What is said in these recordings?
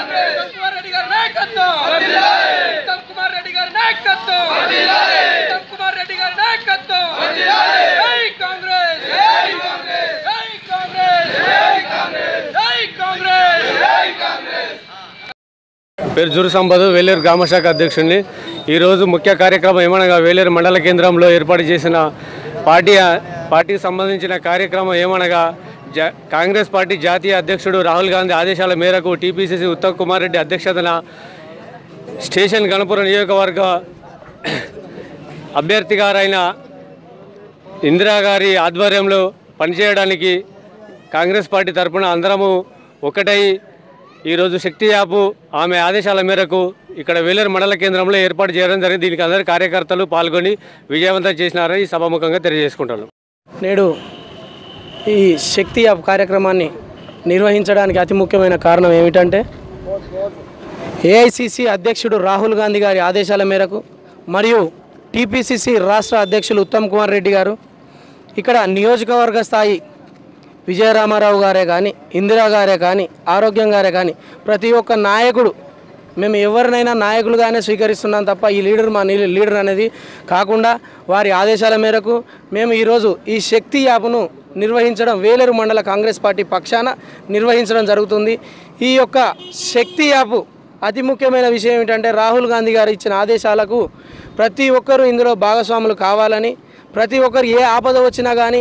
కుమార్ రెడ్డి గారి నాయకత్వం ఉత్తమ్ కుమార్ రెడ్డి గారి నాయకత్వం ఉత్తమ్ కుమార్ రెడ్డి గారి నాయకత్వం జై కాంగ్రెస్ జై కాంగ్రెస్ జై కాంగ్రెస్ జై కాంగ్రెస్ జై కాంగ్రెస్ జై కాంగ్రెస్ పేరు జురు సంపద వేలేరు గ్రామ శాఖ అధ్యక్షుడిని ఈరోజు ముఖ్య కార్యక్రమం ఏమనగా వేలేరు మండల కేంద్రంలో ఏర్పాటు చేసిన పార్టీకి సంబంధించిన కార్యక్రమం ఏమనగా కాంగ్రెస్ పార్టీ జాతీయ అధ్యక్షుడు రాహుల్ గాంధీ ఆదేశాల మేరకు టీపీసీసీ ఉత్తమ్ కుమార్ రెడ్డి అధ్యక్షతన స్టేషన్ గణపురం నియోజకవర్గ అభ్యర్థి గారైన ఇందిరా గారి ఆధ్వర్యంలో పనిచేయడానికి కాంగ్రెస్ పార్టీ తరఫున అందరము ఒకటై ఈరోజు శక్తి యాప్ ఆమె ఆదేశాల మేరకు ఇక్కడ వేలేరు మండల కేంద్రంలో ఏర్పాటు చేయడం జరిగింది. దీనికి అందరు కార్యకర్తలు పాల్గొని విజయవంతం చేసినారని ఈ సభాముఖంగా తెలియజేసుకుంటాను. నేడు ఈ శక్తి యాప్ కార్యక్రమాన్ని నిర్వహించడానికి అతి ముఖ్యమైన కారణం ఏమిటంటే ఏఐసిసి అధ్యక్షుడు రాహుల్ గాంధీ గారి ఆదేశాల మేరకు మరియు టీపీసీసీ రాష్ట్ర అధ్యక్షులు ఉత్తమ్ కుమార్ రెడ్డి గారు ఇక్కడ నియోజకవర్గ స్థాయి విజయరామారావు గారే కానీ ఇందిరా గారే కానీ ఆరోగ్యం గారే కానీ ప్రతి ఒక్క నాయకుడు మేము ఎవరినైనా నాయకులుగానే స్వీకరిస్తున్నాం తప్ప ఈ లీడర్ అనేది కాకుండా వారి ఆదేశాల మేరకు మేము ఈరోజు ఈ శక్తి యాప్ను నిర్వహించడం వేలేరు మండల కాంగ్రెస్ పార్టీ పక్షాన నిర్వహించడం జరుగుతుంది. ఈ యొక్క శక్తి యాప్ అతి ముఖ్యమైన విషయం ఏమిటంటే రాహుల్ గాంధీ గారు ఇచ్చిన ఆదేశాలకు ప్రతి ఒక్కరూ ఇందులో భాగస్వాములు కావాలని, ప్రతి ఒక్కరు ఏ ఆపద వచ్చినా కానీ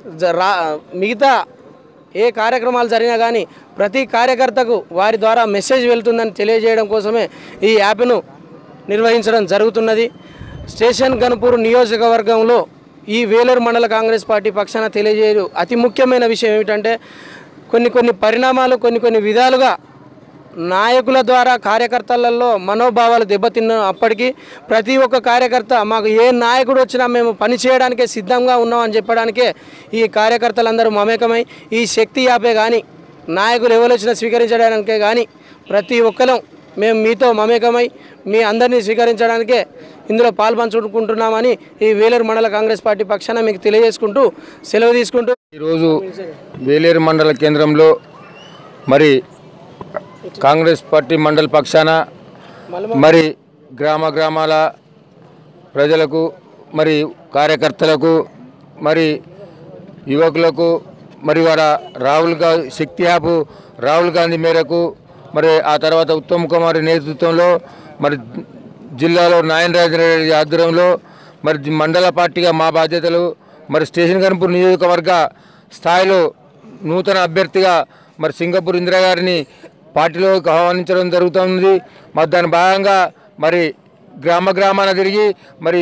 మిగతా ఏ కార్యక్రమాలు జరిగినా కానీ ప్రతి కార్యకర్తకు వారి ద్వారా మెసేజ్ వెళ్తుందని తెలియజేయడం కోసమే ఈ యాప్ను నిర్వహించడం జరుగుతున్నది. స్టేషన్ గణపూర్ నియోజకవర్గంలో ఈ వేలేరు మండల కాంగ్రెస్ పార్టీ పక్షాన తెలియజేయడం అతి ముఖ్యమైన విషయం ఏమిటంటే కొన్ని పరిణామాలు కొన్ని విధాలుగా నాయకుల ద్వారా కార్యకర్తలలో మనోభావాలు దెబ్బతిన్నప్పటికీ ప్రతి ఒక్క కార్యకర్త మాకు ఏ నాయకుడు వచ్చినా మేము పనిచేయడానికే సిద్ధంగా ఉన్నామని చెప్పడానికే ఈ కార్యకర్తలందరూ మమేకమై ఈ శక్తి యాపే కానీ నాయకులు ఎవరు వచ్చినా స్వీకరించడానికే కానీ ప్రతి ఒక్కరం మేము మీతో మమేకమై మీ అందరినీ స్వీకరించడానికే ఇందులో పాల్పంచుకుంటున్నామని ఈ వేలేరు మండల కాంగ్రెస్ పార్టీ పక్షాన మీకు తెలియజేసుకుంటూ సెలవు తీసుకుంటూ ఈరోజు వేలేరు మండల కేంద్రంలో మరి కాంగ్రెస్ పార్టీ మండల పక్షాన మరి గ్రామాల ప్రజలకు మరి కార్యకర్తలకు మరి యువకులకు మరి శక్తి యాప్ రాహుల్ గాంధీ మేరకు మరి ఆ తర్వాత ఉత్తమ్ కుమార్ నేతృత్వంలో మరి జిల్లాలో నారాయణ రెడ్డి ఆధ్వర్యంలో మరి మండల పార్టీగా మా బాధ్యతలు మరి స్టేషన్ గణపూర్ నియోజకవర్గ స్థాయిలో నూతన అభ్యర్థిగా మరి సింగపూర్ ఇందిరా గారిని పార్టీలోకి ఆహ్వానించడం జరుగుతుంది. మరి దాని భాగంగా మరి గ్రామాన తిరిగి మరి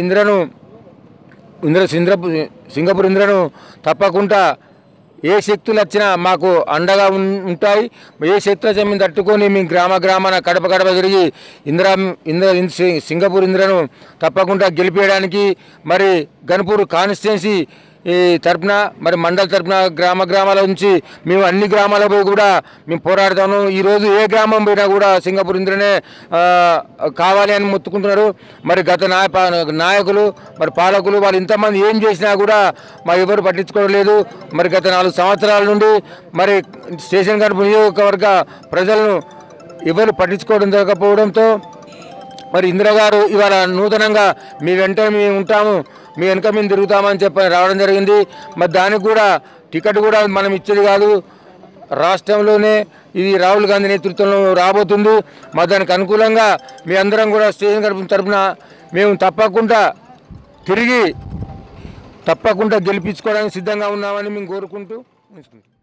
సింగపూర్ ఇందిరను తప్పకుండా ఏ శక్తులు వచ్చినా మాకు అండగా ఉంటాయి. ఏ శక్తుల జమీన్ తట్టుకొని మీ గ్రామాన కడప తిరిగి సింగపూర్ ఇందిరను తప్పకుండా గెలిపేయడానికి మరి గణపూర్ కాన్స్టిట్యున్సీ ఈ తరపున మరి మండల తరపున గ్రామాల నుంచి మేము అన్ని గ్రామాలకు పోయి కూడా మేము పోరాడతాము. ఈరోజు ఏ గ్రామం పోయినా కూడా సింగపూర్ ఇంద్రనే కావాలి అని మొత్తుకుంటున్నారు. మరి గత నాయకులు మరి పాలకులు వాళ్ళు ఇంతమంది ఏం చేసినా కూడా మరి ఎవరు పట్టించుకోవట్లేదు. మరి గత 4 సంవత్సరాల నుండి మరి స్టేషన్ గణపూర్ నియోజకవర్గ ప్రజలను ఎవరు పట్టించుకోవడం జరగకపోవడంతో మరి ఇందిరా గారు ఇవాళ నూతనంగా మీ వెంట మేము ఉంటాము, మీ వెనక మేము తిరుగుతామని చెప్పి రావడం జరిగింది. మరి దానికి కూడా టికెట్ కూడా మనం ఇచ్చేది కాదు, రాష్ట్రంలోనే ఇది రాహుల్ గాంధీ నేతృత్వంలో రాబోతుంది. మరి దానికి అనుకూలంగా మీ అందరం కూడా స్టేషన్ తరఫున మేము తప్పకుండా గెలిపించుకోవడానికి సిద్ధంగా ఉన్నామని మేము కోరుకుంటూ